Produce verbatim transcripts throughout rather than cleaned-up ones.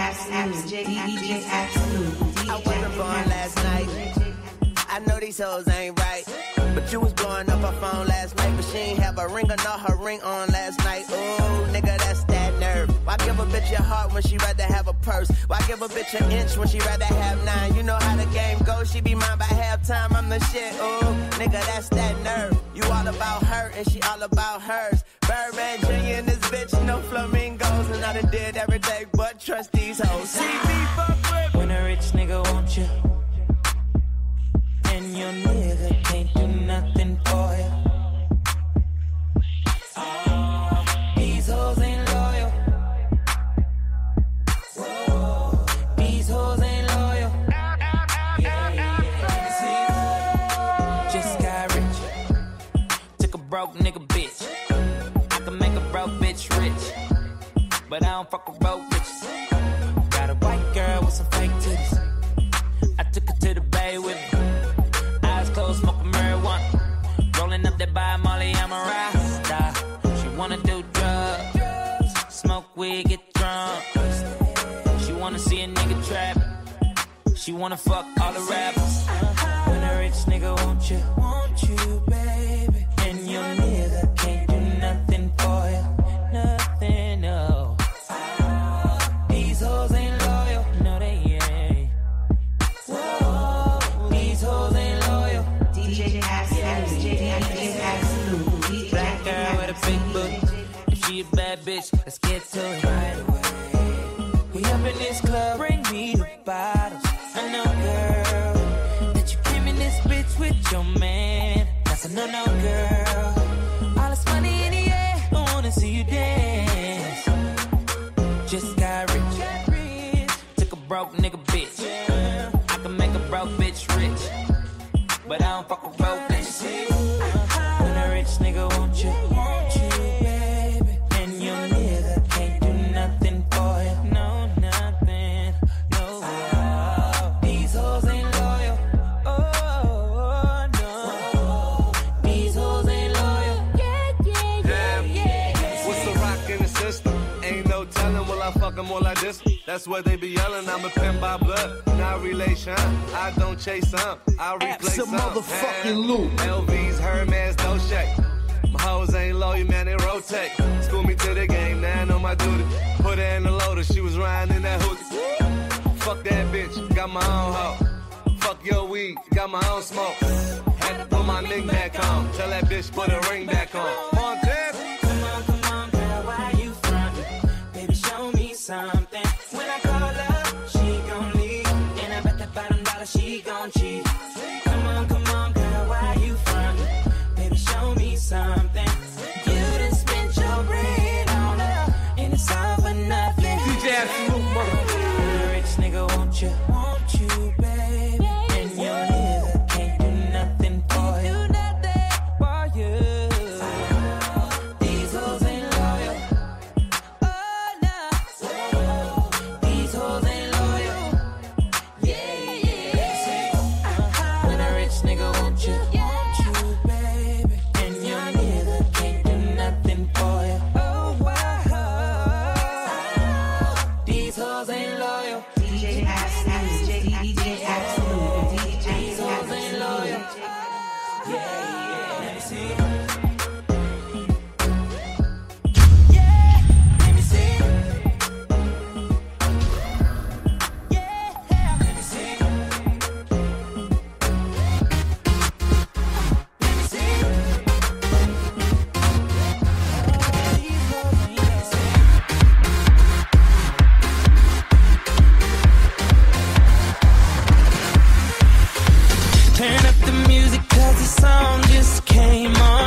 Absolute, D J Absolute. I wasn't born last night. I know these hoes ain't right, but you was blowing up her phone last night, but she ain't have a ring or not her ring on last night. Ooh, nigga, that's that nerve. Why give a bitch your heart when she rather have a purse? Why give a bitch an inch when she rather have nine? You know how the game goes, she be mine by halftime, I'm the shit. Ooh, nigga, that's that nerve. You all about her and she all about hers. Birdman Junior in this bitch, no flamingos, and I done did every day but trust these hoes. See me fuck with when a rich nigga want you, and your nigga can't do nothing for you. Oh, these hoes ain't loyal. Whoa, these hoes ain't loyal. Yeah, yeah. Just got rich. Took a broke nigga bitch. I can make a broke bitch rich, but I don't fuck with broke bitches. Got a white girl with some fake titties. I took her to the bay with me. Eyes closed, smoking marijuana. Rolling up that by Molly, I'm a rasta. She wanna do drugs, smoke weed, get drunk. She wanna see a nigga trap. She wanna fuck all the rappers. When a rich nigga want you, want you, baby, and your nigga can't do nothing for you, nothing, no. These hoes ain't loyal, no they ain't. Whoa, these hoes ain't loyal. D J Absolute, D J Absolute. Black girl with a big booty. If she a bad bitch, let's get to it right away. We up in this club, bring me the bottles. I know, girl, that you came in this bitch with your man. That's a no-no, girl. All this money in the air, I wanna see you dance. Just got rich. Took a broke nigga bitch. I can make a broke bitch rich, but I don't fuck with broke bitches. When a rich nigga want you, want you, baby, and your nigga can't do nothing for you, no, nothing, no. These hoes ain't loyal, oh, no. These hoes ain't loyal, yeah, yeah, yeah, yeah, yeah. What's the rock in the system? Ain't no telling, will I fuck them all like this? That's what they be yelling, I'm a pin by blood, not relation. I don't chase some, I replace some. motherfucking loop. L V's, Hermes, no shake. My hoes ain't loyal, man, they rotate. School me to the game, now I know my duty. Put her in the loader, she was riding in that hoodie. Fuck that bitch, got my own hoe. Fuck your weed, got my own smoke. Had to put my ring back on, tell that bitch put her ring back on. Montana. Come on, come on, girl, why you frontin'? Baby, show me something. When I call her, she gon' leave, and I bet that bottom dollar she gon' cheat. Come on, come on, girl, why you frontin'? Baby, show me something. You done spent your bread on her, and it's all for nothing. D J Absolute, motherfucker. A rich nigga want you, want you, baby, and your nigga can't do nothing for you. For you. These hoes ain't loyal. Oh no. These hoes ain't loyal. Yeah, yeah. When a rich nigga want you, want you, baby, and your nigga can't do nothing for you. Oh wow. These hoes ain't loyal. D J Absolute, D J Absolute, D J These hoes ain't loyal. Absolute. Yeah, yeah. Let me see. Turn up the music 'cause the song just came on.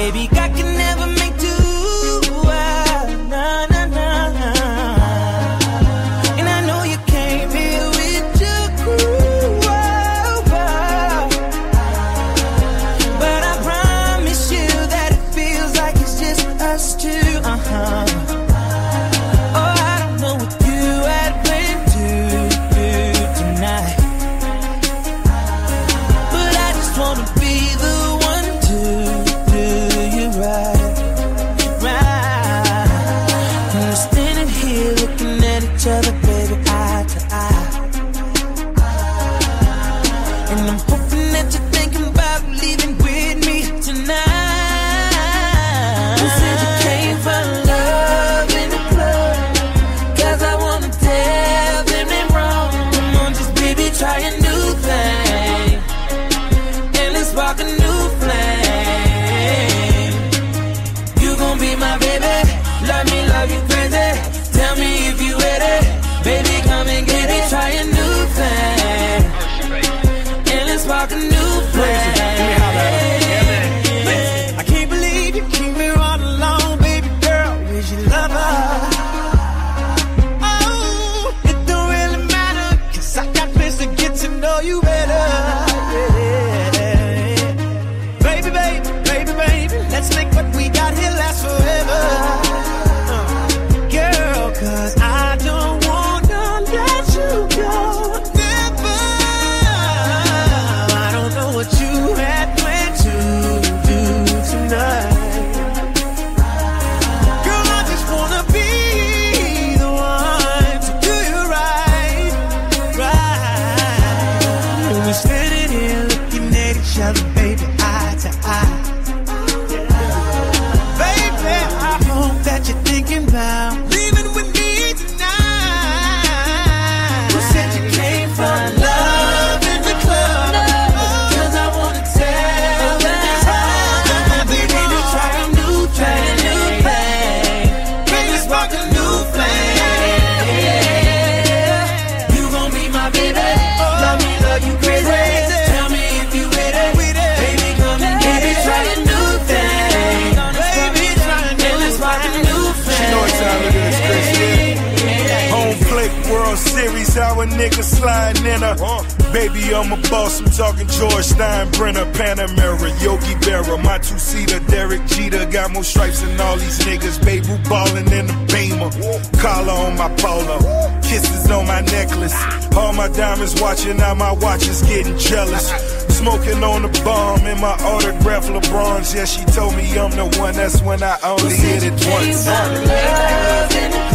baby, I can never make two. Ah, nah, nah, nah. And I know you came here with your crew. Oh, oh. But I promise you that it feels like it's just us two. Uh-huh. Oh, I don't know what you had planned to do tonight, but I just wanna be the one to do you right, right. And we're standing here looking at each other, baby, eye to eye. And I'm hoping that you're thinking about leaving with me tonight. You said you came for love in the club, 'cause I wanna tell them they're wrong. Come on, just baby, try a new thing, and let's spark a new flame. You gon' be my baby, love me, love you crazy. Tell me if you ready, baby, come and get it. Try a new thing, and let's spark a new flame. I can't believe you keep me all alone, baby girl. Where's your lover? Oh, it don't really matter, 'cause I got plans to get to know you better. Yeah. Baby, baby, baby, baby, let's make what we got here last forever. Uh, girl, 'cause I don't wanna let you go. Never. I don't know what you had planned to do tonight. Girl, I just wanna be the one to do you right, right. And we're standing here looking at each other, baby, eye to eye. Baby, I hope that you're thinking about leaving with me tonight. You said you came for love in the club, 'cause I wanna tell them it's hard. Baby, to try a new thing, baby, spark a new flame. You gon' be my baby, love me, love you crazy. Tell me if you with it, baby, come and get it. Try a new thing, baby, and let's spark a new flame. You know what time it is, Chris, yeah. Home plate, World Series, how a nigga sliding in her. Baby, I'm a boss, I'm talking George Steinbrenner, Panamera, Yogi Berra, my two-seater, Derek Jeter, got more stripes than all these niggas, baby, who ballin' in the Beamer, collar on my polo, kisses on my necklace, all my diamonds watching, now my watch is getting jealous, smoking on the bomb in my autograph LeBrons, yeah, she told me I'm the one, that's when I only hit it once. Love in the